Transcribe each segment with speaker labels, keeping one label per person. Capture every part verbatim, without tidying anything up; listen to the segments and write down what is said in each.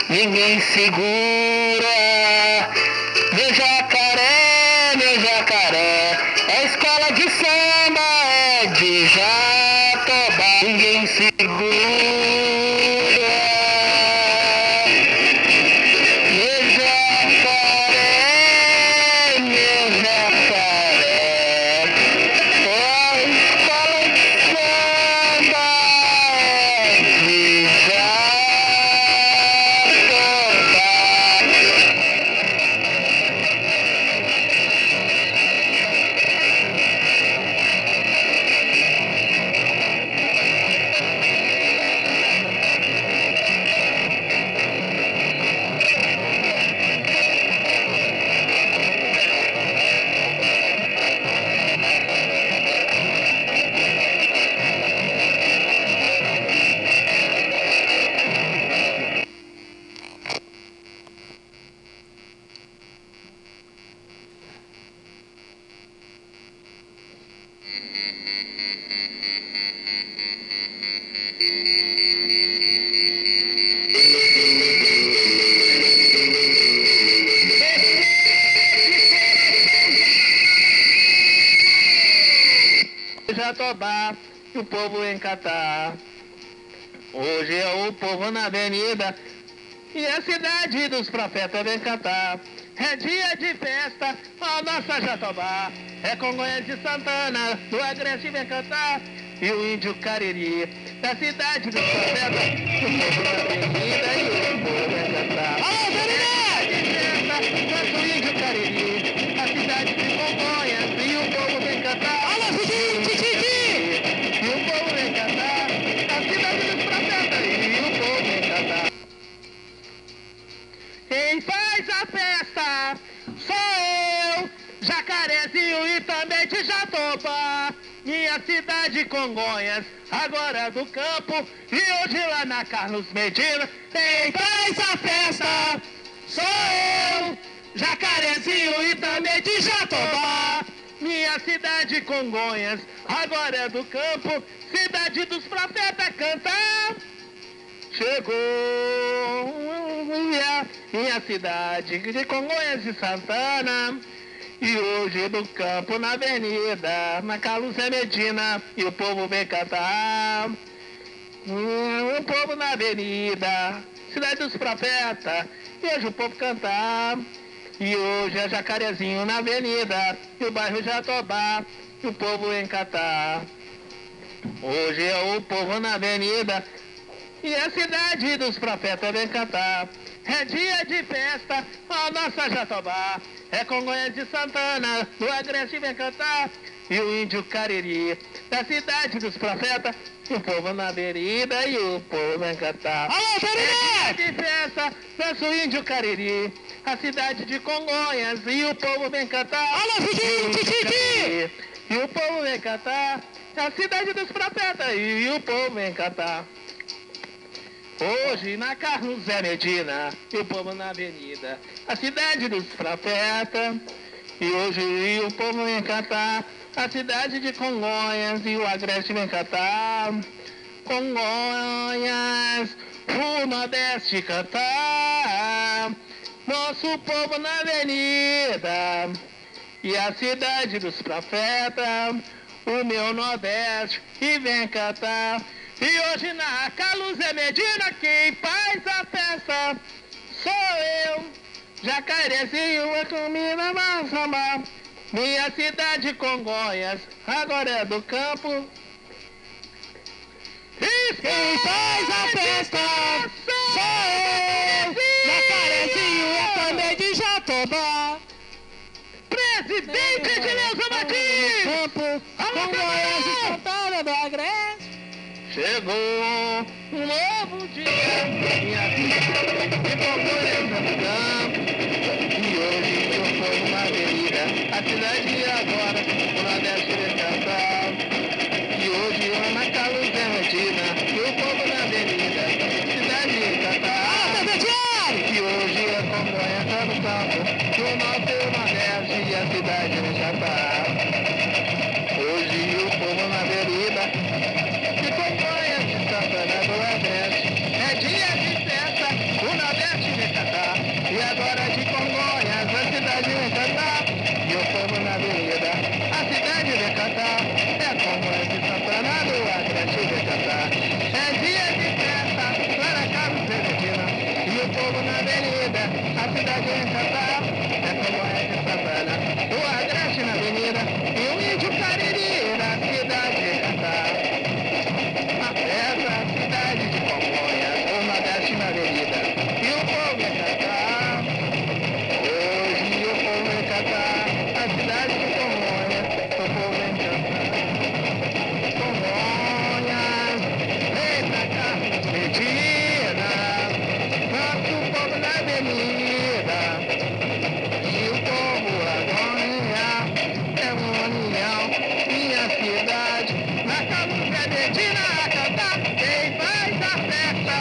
Speaker 1: ninguém segura. Meu jacaré, meu jacaré, a escola de samba é de Jatobá, ninguém segura. Jatobá, e o povo em Catar. Hoje é o povo na avenida e a cidade dos profetas vem cantar. É dia de festa, a nossa Jatobá. É Congonhas de Santana, do Agreste vem cantar. E o índio Cariri, da cidade dos profetas, o povo na avenida e o povo vem cantar. Alô, Cariri! É dia de festa, o índio Cariri, a cidade de Congonhas e o povo vem cantar. Alô, Titi! E o povo vem cantar, a cidade dos profetas e o povo vem cantar. Quem faz a festa sou eu, Jacarezinho e também de Jatobá. Minha cidade Congonhas, agora do campo, e hoje lá na Carlos Medina. Quem faz a festa sou eu, Jacarezinho e também de Jatobá. Minha cidade Congonhas, agora é do campo, cidade dos profetas cantar. Chegou minha, minha cidade de Congonhas e Santana, e hoje do campo na avenida, na Carlos Medina, e o povo vem cantar. Hum, o povo na avenida, cidade dos profetas, e hoje o povo cantar. E hoje é Jacarezinho na avenida, e o bairro Jatobá, e o povo em Catar. Hoje é o povo na avenida, e a cidade dos profetas vem cantar. É dia de festa, a nossa Jatobá. É Congonhas de Santana, do Agreste vem cantar. E o índio Cariri, da cidade dos profetas, e o povo na avenida e o povo vem cantar. Alô, Cariri! É dia de festa, dança o índio Cariri, a cidade de Congonhas e o povo vem cantar. Alô, Titi! E o povo vem cantar, a cidade dos profetas e o povo vem cantar. Hoje na Carlos Zé Medina, e o povo na avenida, a cidade dos profetas. E hoje e o povo vem cantar, a cidade de Congonhas e o Agreste vem cantar. Congonhas, o Nordeste cantar, nosso povo na avenida e a cidade dos profetas, o meu Nordeste e vem cantar. E hoje na Carlos Zé Medina, quem faz a festa sou eu, Jacarezinho, a comida mais samba. Minha cidade Congonhas, agora é do campo. E quem faz a festa sou eu, Jacarezinho, é também de Jatobá. Presidente de Neuza Martins, Congonhas e Santana do Agreste. Chegou um novo dia, minha cidade de Congonhas no campo. E hoje eu sou uma avenida, a cidade agora, o Nordeste vem cantar. E hoje eu na Carlos Zé Medina, e o povo na avenida, cidade cantar. E hoje é Congonhas tá no campo, e o norte e o Nordeste e a cidade já tá. Hoje o povo na avenida, de Congonhas de Santana do Agreste, é dia de festa, o Nordeste Medina a cantar, quem faz a festa?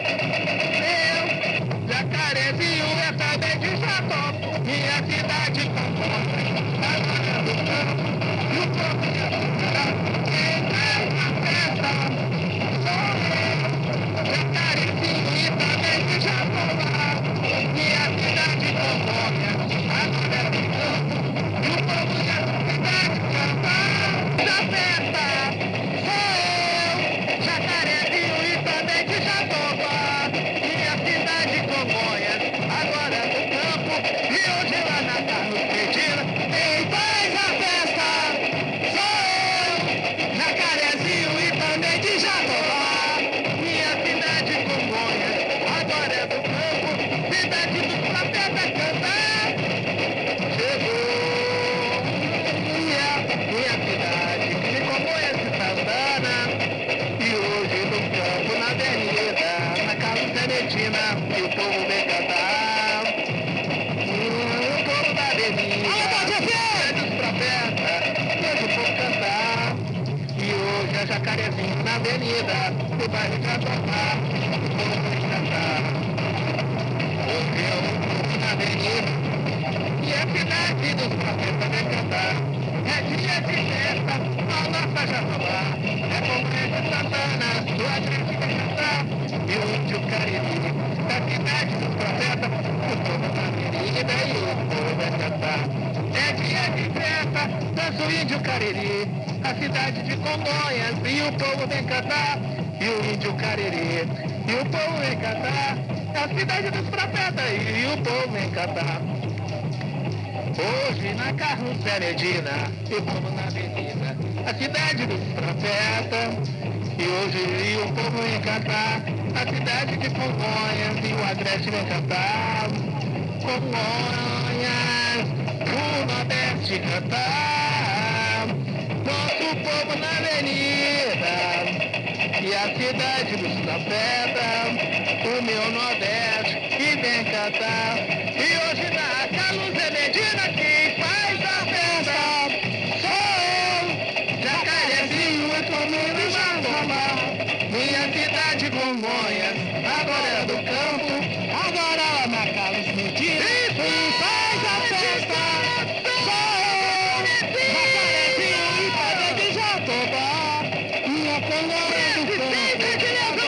Speaker 1: Eu, Jacarezinho, é também de Jató, minha cidade Congonhas, agora do campo, e o povo de Açúcar, quem faz a festa? Sou eu, Jacarezinho, e também de Jató, minha cidade Congonhas, agora do campo, e o povo de Açúcar canta da festa. Jacarezinho e também de Jatoba, minha cidade Congonhas, agora é do campo, e hoje lá na Carlos Medina, quem faz a festa sou eu, Jacarezinho e também de Jatoba, minha cidade Congonhas, agora é do campo, cidade dos profetas cantar, chegou, minha, minha cidade, de Congonhas e Santana. E hoje no campo, na avenida, na Carlos Medina, e o povo vem cantar. Hum, o povo da avenida, é dos profetas, hoje o povo cantar. E hoje é Jacarezinho na avenida, o bairro de Jatobá, o povo vem cantar. Hoje é o povo na avenida, e a cidade dos profetas vem cantar. É dia de festa, a nossa Jatobá. É Congonhas de Santana, do Agreste vem cantar, e o índio Cariri, da cidade dos profetas, o povo na avenida e o povo vai cantar. É dia de festa, dança o índio Cariri, a cidade de Congonhas, e o povo vem cantar, e o índio Cariri, e o povo vem cantar, a cidade dos profetas, e o povo vem cantar. Hoje na Carlos Medina, e o povo na avenida, a cidade dos profetas, e hoje e o povo vem cantar, a cidade de Congonhas, e o Agreste vem cantar, Congonhas, o Nordeste cantar, nosso povo na avenida, e a cidade dos profetas, o meu Nordeste, e vem cantar, e hoje na Carlos Medina, quem faz a festa sou eu, Jacarezinho e comigo Jatobá, minha cidade Congonhas, agora é do campo, agora lá na Carlos Medina, quem faz a festa sou eu, Jacarezinho e também de Jatobá, minha Congonhas do campo,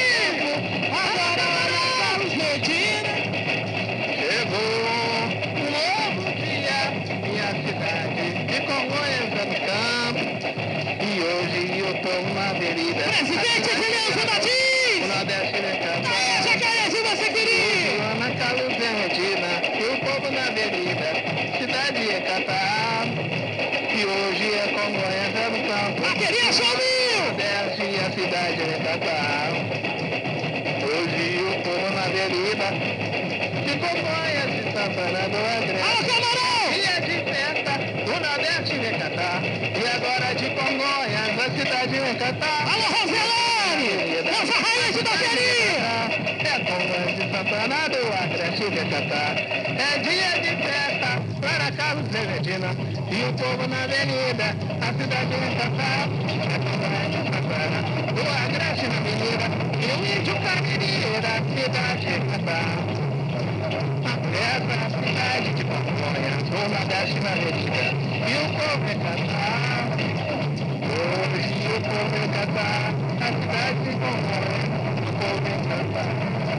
Speaker 1: agora lá na Carlos Medina, chegou um novo dia, minha cidade de Congonhas é no campo, e hoje eu tô na avenida. Presidente Edilson Martins! O Nordeste vem cantar. Aê, Jacarezinho, você queria! Na Carlos Medina, e o povo na avenida, cidade é cantar, e hoje é Congonhas é no campo. Bateria, show mil! Nordeste e a cidade vem cantar, hoje o povo na avenida, de Congonhas e Santana do Agreste. Alô, Camarão! Dia de festa, o Nordeste vem cantar, e agora de Congonhas a cidade vem cantar. Alô, Roselane! Nossa rainha de bateria! É Congonhas e Santana do Agreste vem cantar. É dia de festa, lá na Carlos Medina, e o povo na avenida, a cidade vem cantar. É Congonhas e Santana do Agreste na avenida, e o índio Cariri da cidade vem cantar. Essa é a cidade de Congonhas, o Nordeste na avenida, e o povo vem cantar. Hoje o povo vem cantar, a cidade de Congonhas, o povo vem cantar.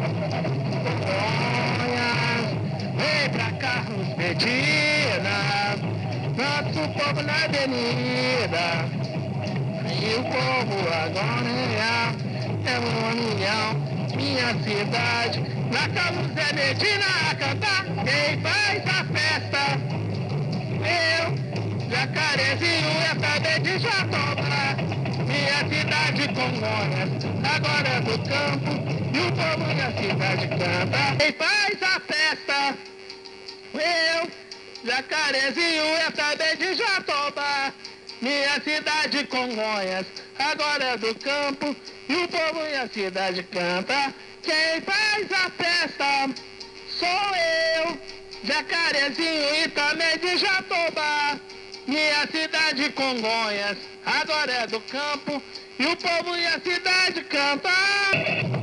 Speaker 1: Congonhas, vem pra Carlos Medina, nosso povo na avenida, e o povo agora é, é uma união, minha cidade, na Carlos Medina a cantar, quem faz a festa, eu, Jacarezinho é também de Jatobá, minha cidade Congonhas, agora é do campo, e o povo da cidade canta, quem faz a festa, eu, Jacarezinho é também de Jatobá, minha cidade Congonhas, agora é do campo, e o povo e a cidade canta, quem faz a festa sou eu, Jacarezinho e também de Jatobá, Minha cidade Congonhas, agora é do campo, e o povo e a cidade cantam.